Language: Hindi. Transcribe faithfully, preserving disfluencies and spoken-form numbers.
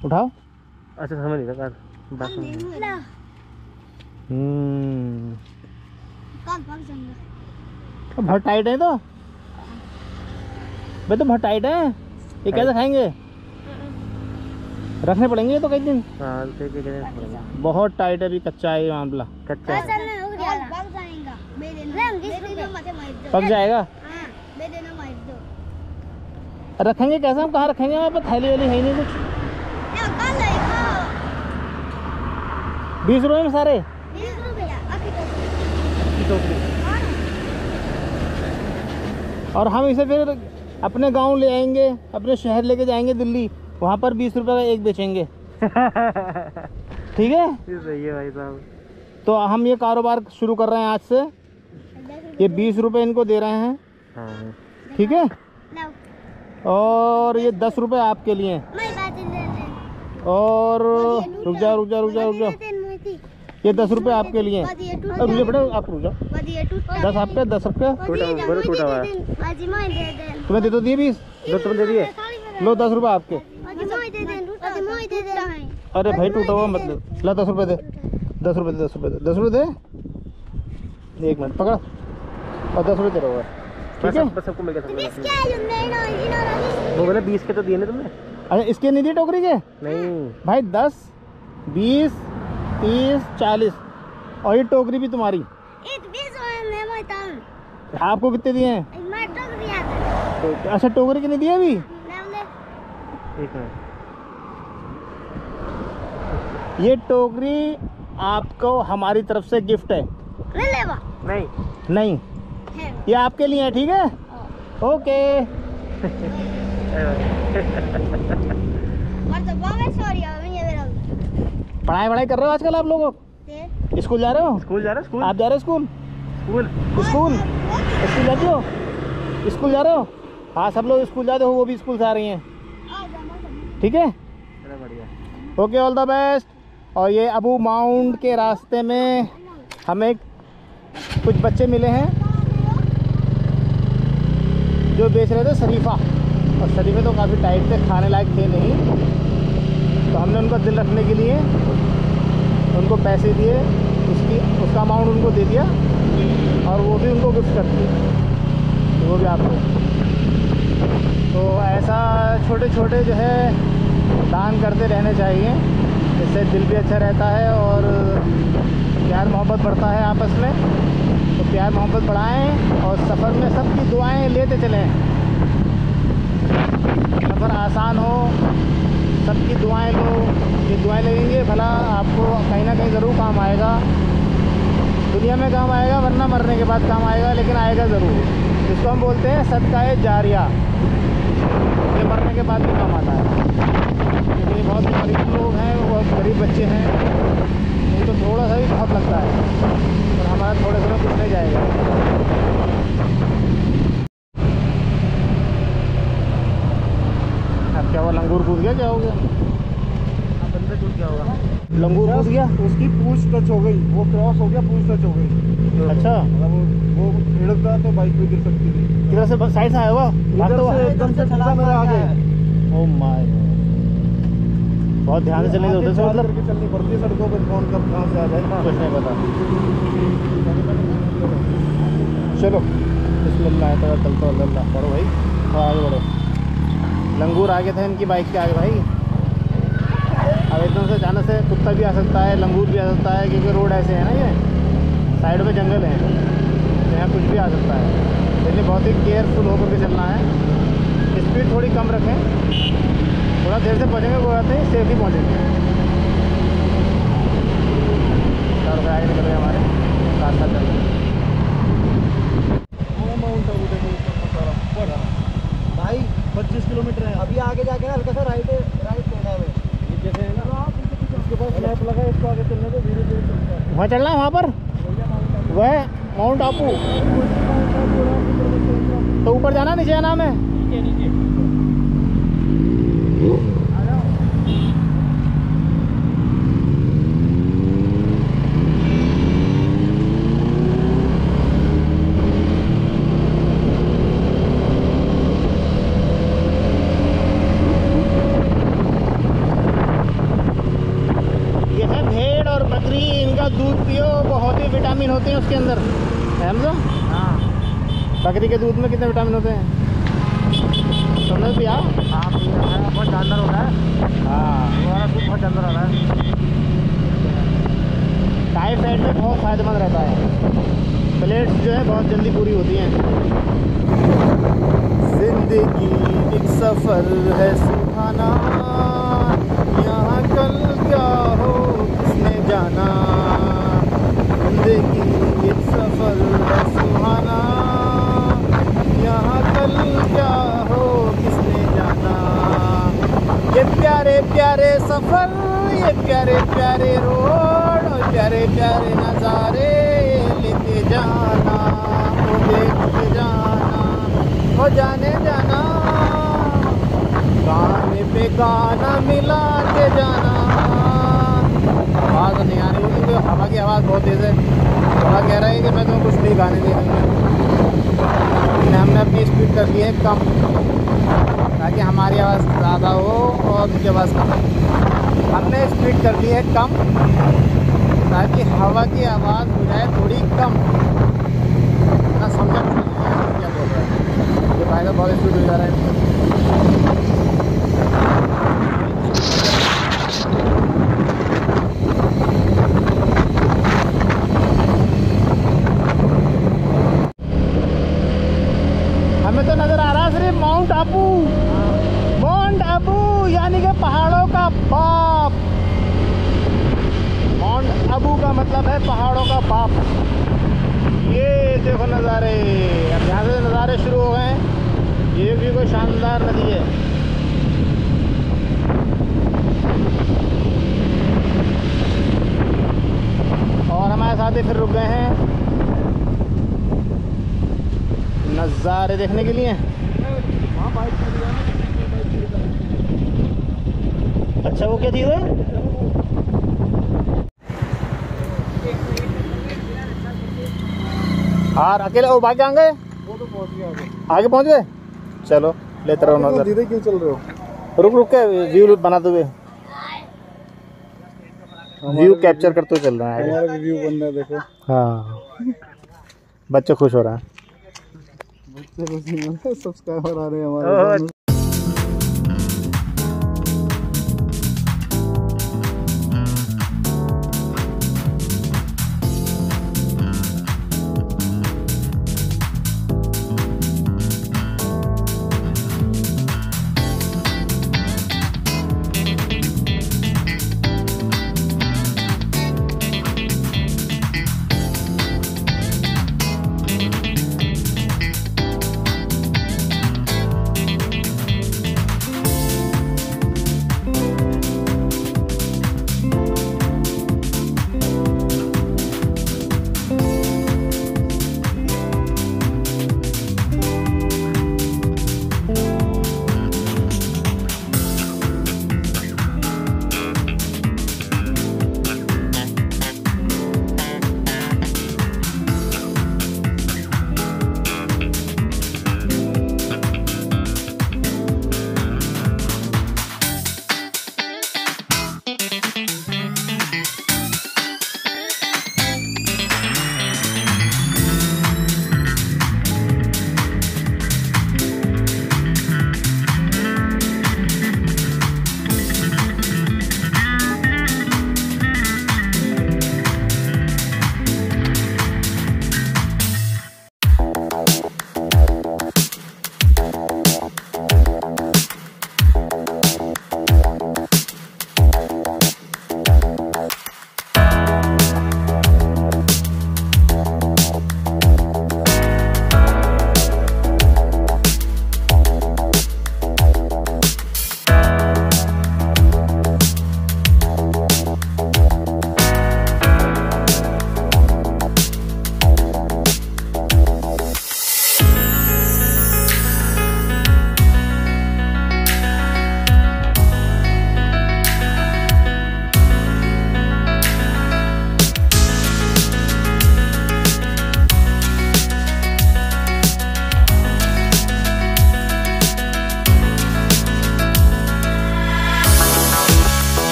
उठाओ। अच्छा समझ नहीं था हम्म बहुत टाइट है तो भाई, तो बहुत टाइट है ये, कैसे खाएंगे? रखने पड़ेंगे तो कई दिन। हाँ बहुत टाइट है, अभी कच्चा है ये मामला। कच्चा है। पक जाएगा। रखेंगे कैसे हम? कहाँ रखेंगे? हमारे पास थैली वैली है नहीं कुछ। बीस रुपए में सारे? और हम इसे फिर अपने गांव ले आएंगे, अपने शहर लेके जाएंगे दिल्ली, वहाँ पर बीस रुपए का एक बेचेंगे। ठीक है? सही है भाई साहब। तो हम ये कारोबार शुरू कर रहे हैं आज से। ये बीस रुपए इनको दे रहे हैं। हाँ। ठीक है? और ये दस रुपए आपके लिए। और रुक जा रुक जा रुक जा रुक जा, ये दस रुपए आपके लिए। रुक जा बेटा, आप रुक जाओ। दस आपके, दस आपके। टूटा हुआ है। तुम्हें दे दो दिए बीस, दो तुम दे दिए। लो दस रुपए आपके। अरे भाई टूटा हुआ मत ला, दस रुपए दे, दस रुपए दे, दस रुपए दे, दस रुपए दे। एक मिनट पकड़, और दस रुपए दे रहा है। ठीक है? बस सबको मिल गया। वो बोले बीस के तो दिए ना तुमने? अरे इसके नहीं दिए टोकरी के? नहीं भाई दस, बीस, तीस, चालीस, और ये टोकरी भी तुम्हारी। आपको कितने दिए हैं? अच्छा टोकरी के नहीं दिए अभी? एक मिनट, ये टोकरी आपको हमारी तरफ से गिफ्ट है। नहीं नहीं, ये आपके लिए है। ठीक है? ओके। पढ़ाई वढ़ाई कर रहे हो आजकल आप लोग? स्कूल जा रहे हो? स्कूल जा रहे हो? स्कूल आप जा रहे हो स्कूल? स्कूल स्कूल स्कूल जाते हो? स्कूल जा रहे हो? हाँ सब लोग स्कूल जाते हो, वो भी स्कूल से आ रही हैं। ठीक है? बढ़िया। Okay, all the best. और ये अबू माउंट के रास्ते में हमें कुछ बच्चे मिले हैं जो बेच रहे थे शरीफा, और शरीफे तो काफ़ी टाइट थे, खाने लायक थे नहीं। तो हमने उनका दिल रखने के लिए उनको पैसे दिए, उसकी उसका अमाउंट उनको दे दिया, और वो भी उनको गिफ्ट कर दी, वो भी आपको। तो ऐसा छोटे छोटे जो है दान करते रहने चाहिए, इससे दिल भी अच्छा रहता है और प्यार मोहब्बत बढ़ता है आपस में। तो प्यार मोहब्बत बढ़ाएं और सफ़र में सबकी दुआएं लेते चलें। सफ़र आसान हो, सबकी दुआएं लो, ये दुआएं लगेंगे भला आपको कहीं ना कहीं ज़रूर काम आएगा। दुनिया में काम आएगा वरना मरने के बाद काम आएगा, लेकिन आएगा ज़रूर। जिसको हम बोलते हैं सदका जारिया, ये मरने के बाद भी काम आता है। क्योंकि ये बहुत गरीब लोग हैं, बहुत गरीब बच्चे हैं, उनको थोड़ा सा भी बहुत लगता है, और हमारा थोड़े समय कुछ नहीं जाएगा। अब क्या हुआ? लंगूर कूद गया? क्या हो गया? बंदा टूट गया होगा। लंगूर कूद गया? उसकी पूंछ टच हो गई, वो क्रॉस हो गया, पूंछ टच हो गई। अच्छा, मतलब वो भिड़कता तो बाइक भी गिर सकती थी। किधर से? साइड से आया हुआ? भागता हुआ? एकदम से सीधा मेरे आगे। ओह माय गॉड, बहुत ध्यान से चलने होते से, मतलब करके चलनी पड़ती है सड़कों पर, कौन कब कहाँ से आ जाए कुछ नहीं पता। चलो बिस्मिल्लाह तवक्कल अल्लाह, करो भाई और आगे बढ़ो। लंगूर आगे थे इनकी बाइक के आगे भाई। अब एकदम से जाने से कुत्ता भी आ सकता है, लंगूर भी आ सकता है, क्योंकि रोड ऐसे है ना, ये साइड में जंगल है, यहाँ कुछ भी आ सकता है। इसलिए बहुत ही केयरफुल होकर के चलना है। स्पीड थोड़ी कम रखें, थोड़ा देर से पहुँचेंगे, कोई बात नहीं, सेफली पहुँचेंगे। चार रुपये आगे निकल गए हमारे, साथ साथ चल रहे भाई पच्चीस किलोमीटर है। अभी आगे जाके ना हल्का सा राइट राइट लेना है, जैसे है ना उसके पास मैप लगा है, इसको आगे चलने को धीरे धीरे चलता है। वहाँ चलना है, वहाँ पर वह माउंट आबू। तो ऊपर जाना, नीचे जाना हमें? नीचे नीचे। दूध पियो, बहुत ही विटामिन होते हैं उसके अंदर, समझो। हाँ बकरी के दूध में कितने विटामिन होते हैं तुमने पिया? हाँ बहुत जानदार हो रहा है। हाँ, हमारा दूध बहुत जानदार हो रहा है। टाइफाइड में बहुत फायदेमंद रहता है। प्लेट्स जो है बहुत जल्दी पूरी होती हैं। जिंदगी एक सफर है सुहाना, यहाँ कल क्या हो किसने जाना। जिंदगी एक सफर है सुहाना, यहाँ कल क्या हो किसने जाना। ये प्यारे प्यारे सफर, ये प्यारे प्यारे रोड, और प्यारे प्यारे नज़ारे लेके जाना, वो देखते जाना, वो जाने जाना, गाने पे गाना मिला के जाना। आवाज़ नहीं आ रही क्योंकि हवा की आवाज़ बहुत तेज़ है। हवा कह रहा है कि मैं तुम्हें कुछ नहीं गाने दे रही हूँ, लेकिन हमने अपनी स्पीड कर ली है कम, ताकि हमारी आवाज़ ज़्यादा हो और उनकी आवाज़ कम। हमने स्पीड कर दी है कम ताकि हवा की आवाज़ हो जाए थोड़ी कम। ना समझा क्या बोल रहा है, ये भाई का बहुत स्पीड हो जा रहा है। हमें तो नज़र आ रहा है सिर्फ माउंट आबू, माउंट आबू यानी कि पहाड़ों का बाप। माउंट आबू का मतलब है पहाड़ों का बाप। ये देखो नज़ारे, अब यहाँ से नज़ारे शुरू हो गए हैं। ये भी कोई शानदार नदी है। और हमारे साथी फिर रुक गए हैं नज़ारे देखने के लिए। अच्छा, वो क्या चीज़ है? और अकेले वो भाग कहाँ गए? वो तो पहुंच गया आगे। आगे पहुंच गए। चलो लेते रहो नजर। धीरे क्यों चल रहे हो? रुक रुक के व्यू बनाते हुए, व्यू कैप्चर करते हुए चल रहे हैं। हमारा व्यू बन रहा है देखो। हाँ, बच्चे खुश हो रहे हैं। बच्चे खुश नहीं हो रहे, सब्सक्राइबर आ रहे हैं हमारे।